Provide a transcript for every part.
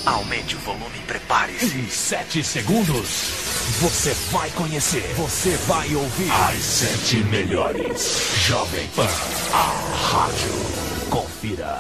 Aumente o volume e prepare-se. Em 7 segundos, você vai conhecer, você vai ouvir as 7 melhores. Jovem Pan, a rádio. Confira.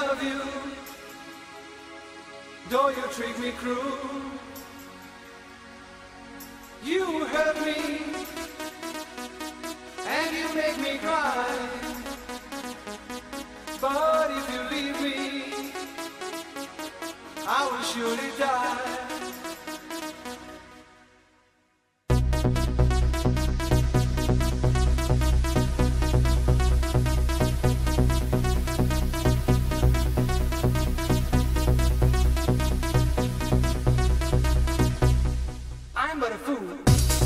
love you, though you treat me cruel. You hurt me, and you make me cry. But if you leave me, I will surely die. I'm but a fool.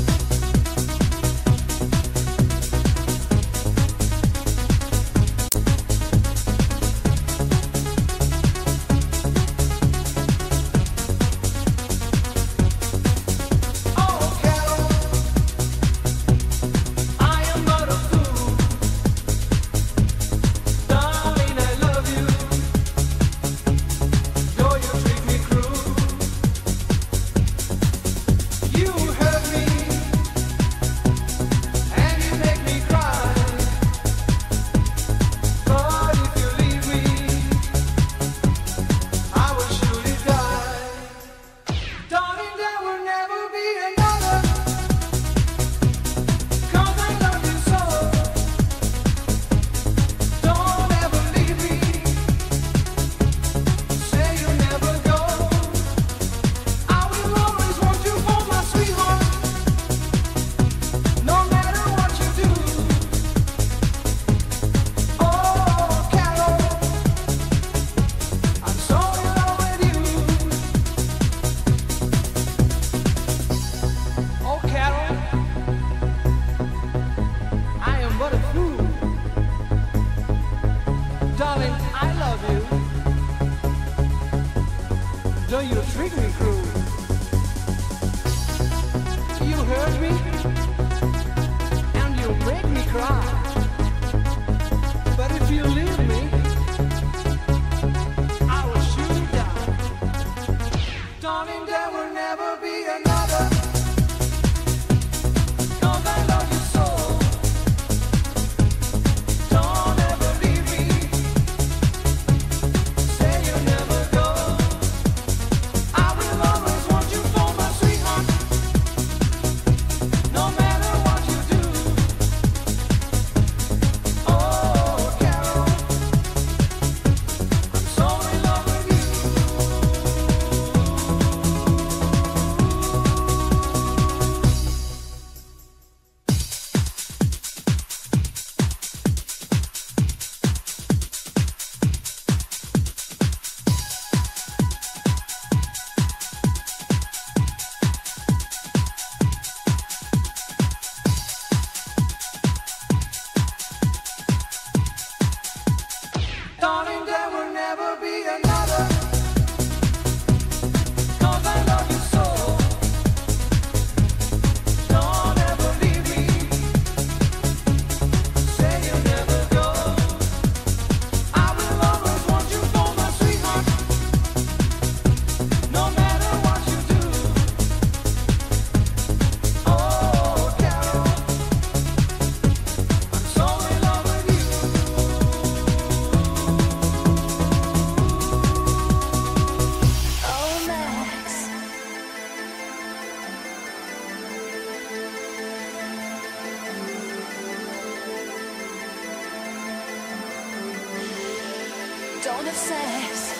Don't have sex.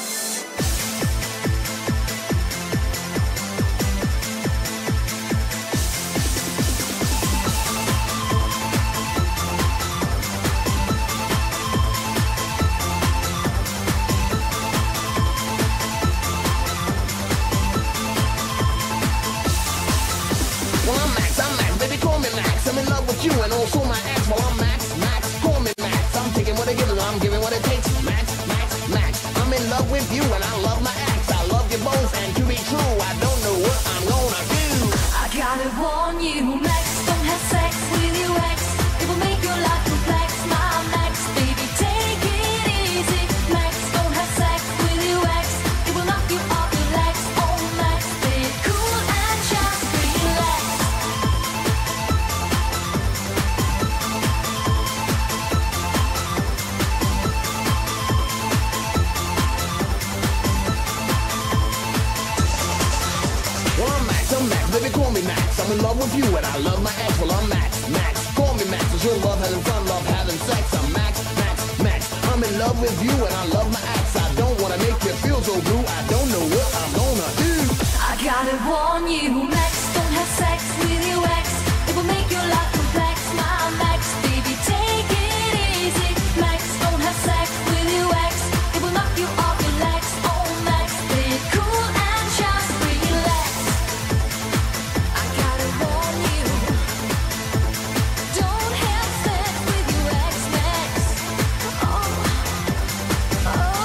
Well, I'm Max, baby, call me Max. I'm in love with you and also my ex. Well, I'm Max, call me Max. I'm taking what I give and I'm giving what it takes. Max, I'm in love with you and I love my ex. I love you both and to be true, I don't know what I'm gonna do. I gotta warn you, Max, don't have sex with your ex. It will make your life complex, my Max, baby, take it easy. Max, don't have sex with your ex. It will knock you off your legs. Oh, Max, stay cool and just relax. in love with you and I love my ex. Well, I'm Max, Max. Call me Max, 'cause you'll love having fun, love having sex. I'm Max, Max, Max. I'm in love with you and I love my ex. I don't wanna make you feel so blue. I don't know what I'm gonna do. I gotta warn you, Max, don't have sex with your ex. It will make your life complex. My Max, baby, take it easy. Max, don't have sex with your ex. It will knock you off your legs. Oh, Max, play it cool and just relax. I gotta warn you, don't have sex with your ex, Max. Oh, oh.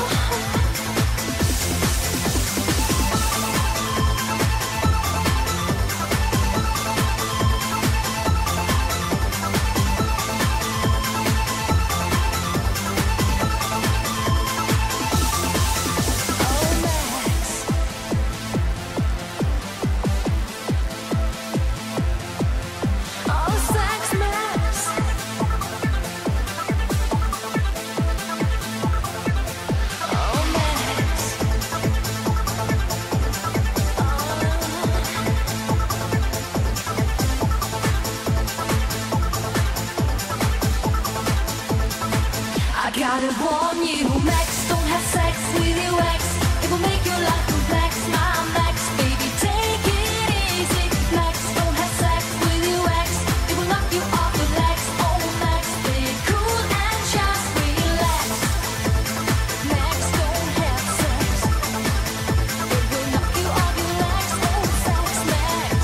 Gotta warn you, Max, don't have sex with your ex. It will make your life complex. My Max, baby, take it easy. Max, don't have sex with your ex. It will knock you off your legs. Oh, Max, play it cool and just relax. Max, don't have sex. It will knock you off your legs. Oh, sex, Max.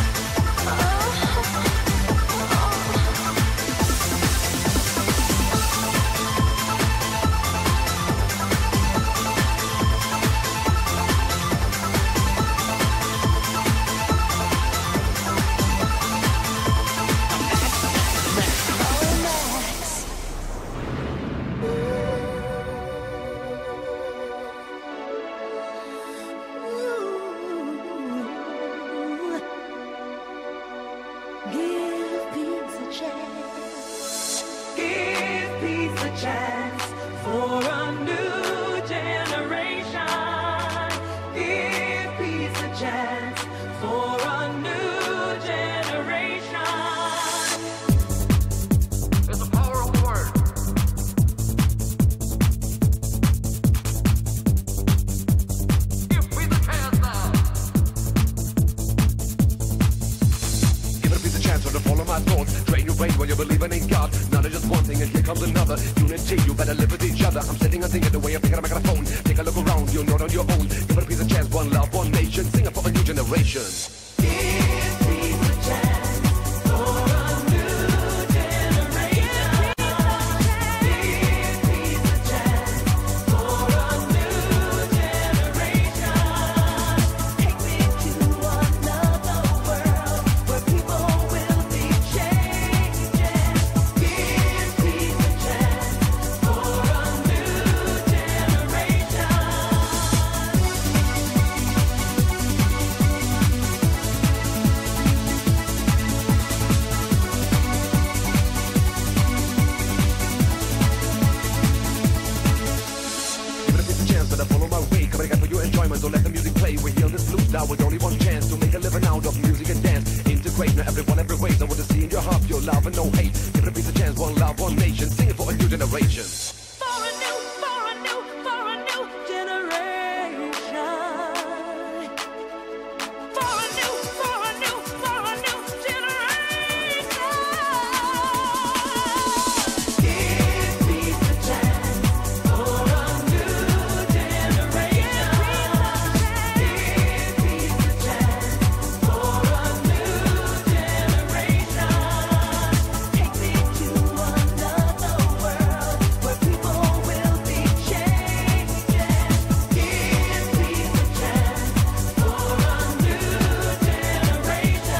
Give peace a chance. Give peace a chance for a new generation. Give peace a chance for a new generation. There's a power of the word. Give me the chance now. Give it a piece of chance to follow my thoughts. Drain your brain when you're believing in God. Not just one thing and here comes another. Unity, you better live with each other. I'm sitting and thinking the way I think I'm a phone. Take a look around, you're not on your own. Give it a piece of chance, one love, one nation. Sing it for a new generation. Give peace a chance for a new generation. Give peace a chance for a new generation. Take me to another world where people will be changing. Give peace a chance for a new generation. Give it a piece of chance, better follow my way. Coming again for your enjoyment, don't let the music play. We heal this blues now with only one chance to make a living out of music and dance. Integrate now everyone, every way. I want to see in your heart, your love and no hate. Give it a piece of chance, one love, one nation. Sing it for a new generation. For a new generation. For a new generation. Give peace a chance for a new generation. Give peace a chance for a new generation. Take me to another world where people will be changing. Give peace a chance for a new generation.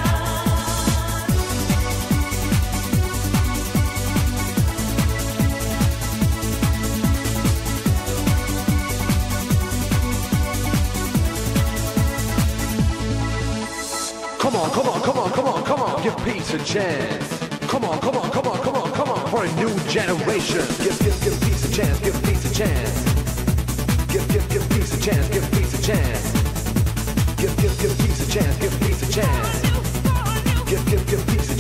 Come on, come on, come on, come on, come on. Give peace a chance. Come on, come on, come on, come on, come on. For a new generation. Give peace a chance. Give peace a chance. Give peace a chance. Give peace a chance. Give peace a chance. Give peace a chance.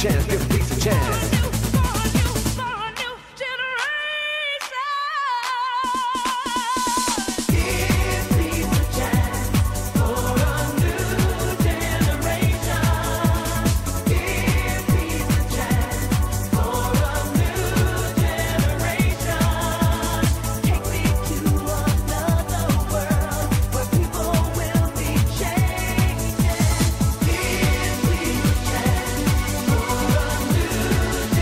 chance, give peace a chance. Changing.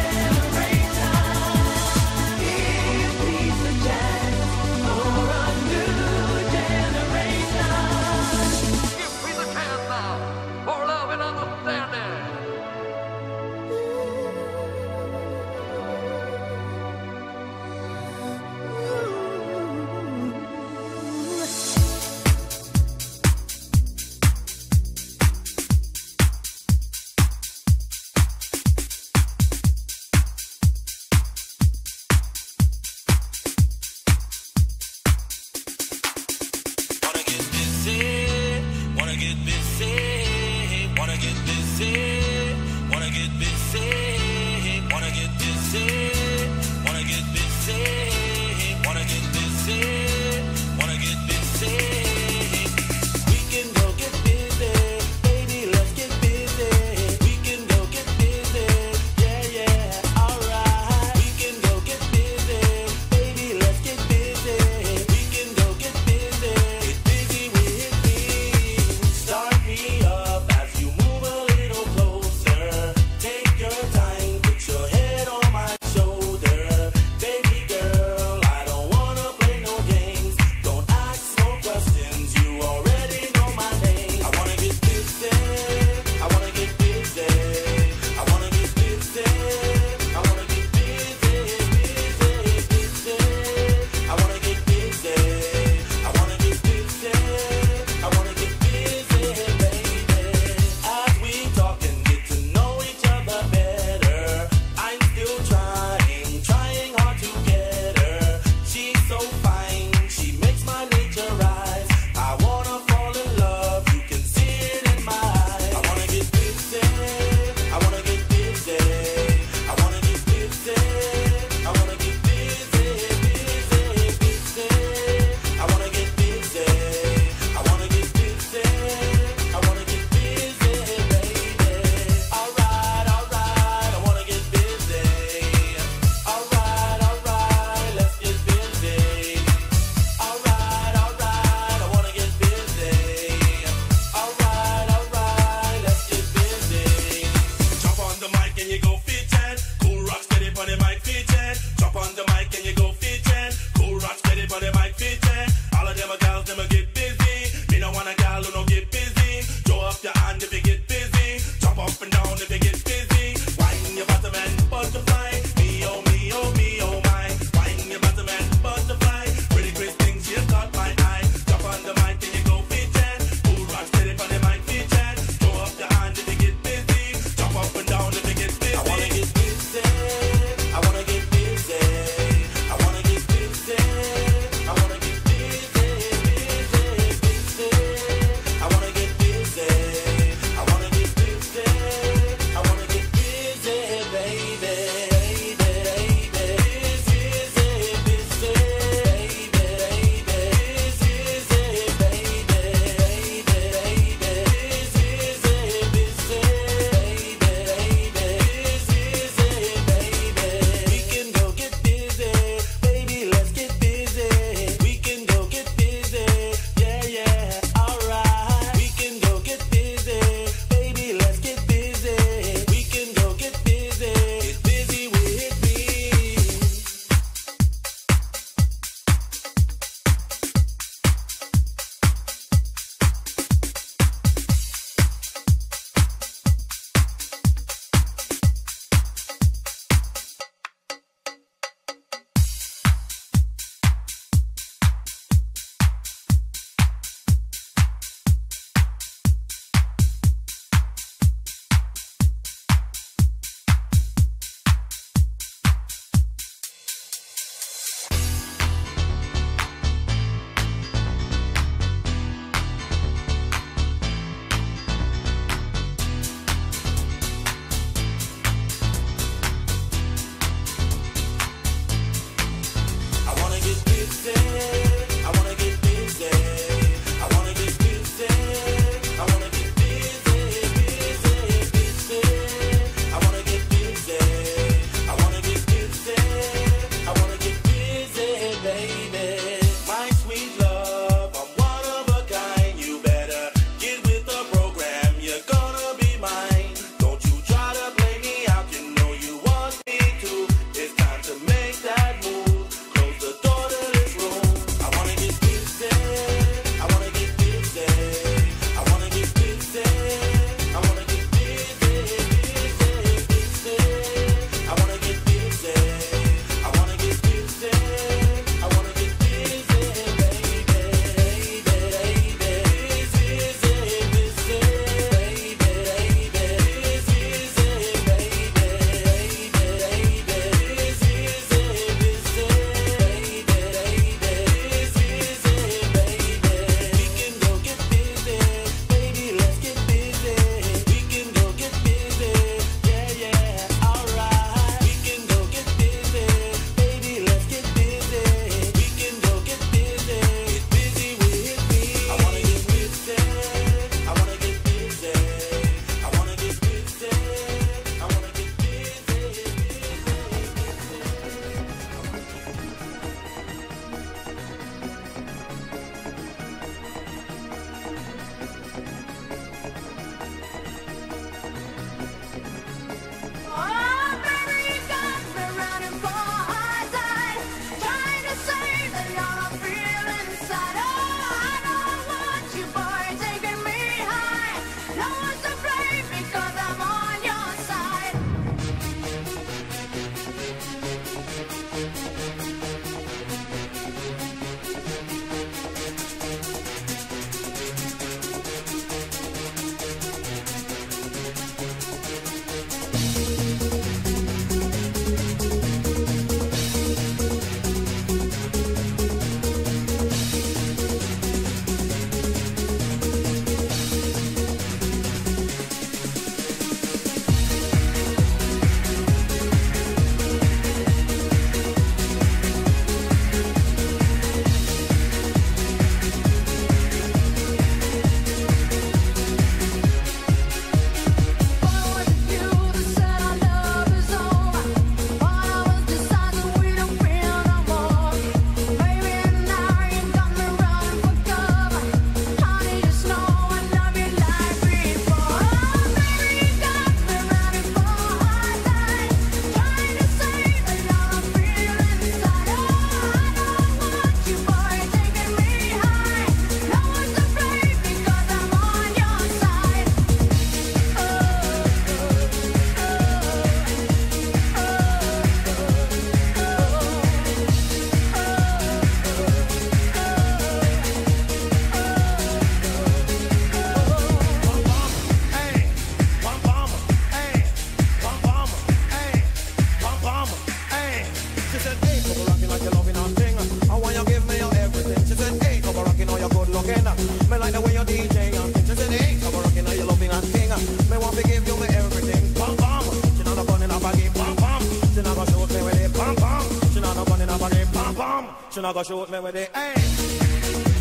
She not gonna shoot me with it. Hey.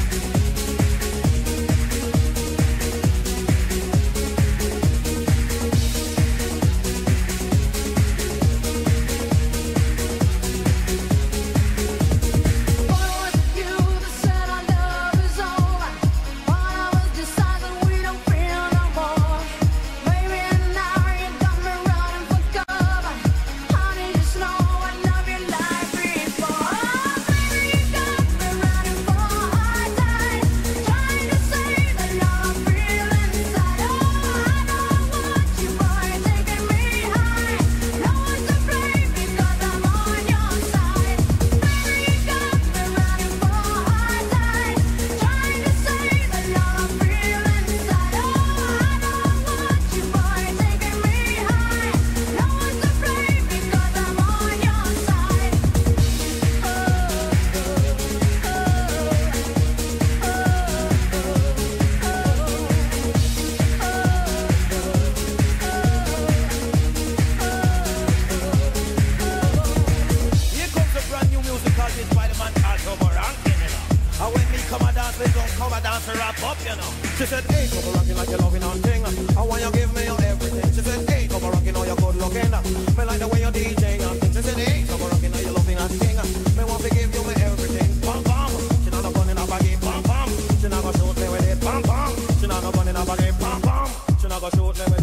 She said, hey, come rocking like you're loving on thing. I want you give me your everything. She said, hey, come rocking, all you're good looking. Me like the way you're DJing and things. She said, hey, come rocking, all you're loving on thing. Me want to give you me everything. Bam, bam. She not a gun in a baggy. Bam, bam. She not gonna shoot me with it. Bam, bam. She not a gun in a baggy. Bam, bam. She not gonna shoot me with it.